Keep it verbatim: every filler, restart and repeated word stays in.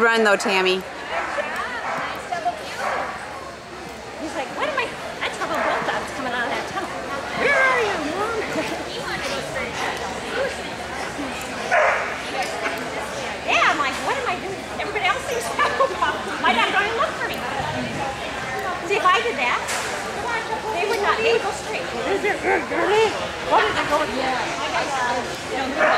run though, Tammy. He's like, what am I? I trouble both dogs coming out of that tunnel. Where are you, Mom? Yeah, I'm like, what am I doing? Everybody else seems to have a problem. My dog don't even look for me. See, if I did that, they would not. They would go straight. Is it good, girlie? What did they go with? Yeah. I got, uh, you know,